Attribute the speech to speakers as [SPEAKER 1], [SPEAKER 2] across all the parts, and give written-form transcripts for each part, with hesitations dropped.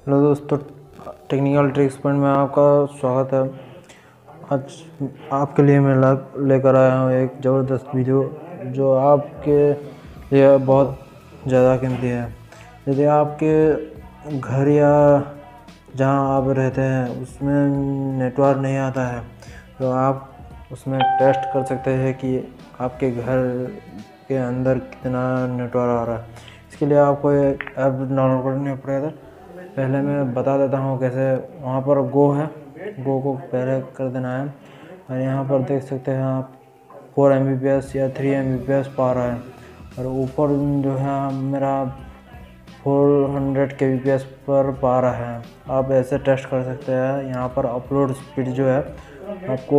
[SPEAKER 1] Hello दोस्तों, technical tricks point में आपका स्वागत है। आज आपके लिए मैं लेकर आया हूँ एक ज़बरदस्त वीडियो जो आपके लिए बहुत ज़्यादा कीमती है। यदि आपके घर या जहाँ आप रहते हैं उसमें नेटवर्क नहीं आता है तो आप उसमें टेस्ट कर सकते हैं कि आपके घर के अंदर कितना नेटवर्क आ रहा है। इसके लिए आपको एक ऐप डाउनलोड करनी पड़ेगा। पहले मैं बता देता हूँ कैसे। वहाँ पर गो है, गो को पहले कर देना है और यहाँ पर देख सकते हैं आप 4 Mbps या 3 Mbps पा रहा है और ऊपर जो है मेरा 400 kbps पर पा रहा है। आप ऐसे टेस्ट कर सकते हैं। यहाँ पर अपलोड स्पीड जो है आपको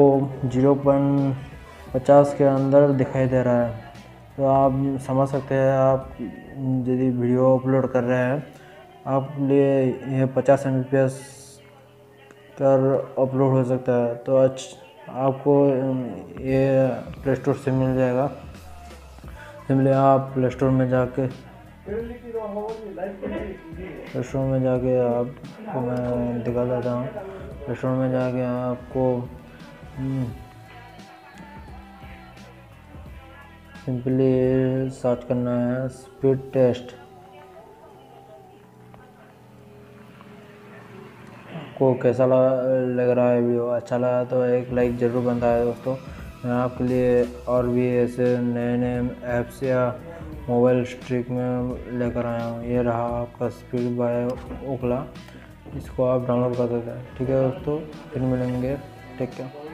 [SPEAKER 1] 0.50 के अंदर दिखाई दे रहा है, तो आप समझ सकते हैं आप यदि वीडियो अपलोड कर रहे हैं आप लिए ये 50 Mbps पर अपलोड हो सकता है। तो आपको ये प्ले स्टोर से मिल जाएगा। सिंपली आप प्ले स्टोर में जाके आपको मैं दिखा देता हूँ। प्ले स्टोर में जाके आपको सिंपली सर्च करना है स्पीड टेस्ट। को कैसा लग रहा है वीडियो, अच्छा लगा तो एक लाइक ज़रूर बनता है दोस्तों। मैं आपके लिए और भी ऐसे नए नए ऐप्स या मोबाइल ट्रिक में लेकर आया हूँ। ये रहा आपका स्पीड बाय ओखला, इसको आप डाउनलोड कर सकते हैं। ठीक है दोस्तों, फिर मिलेंगे। Take care.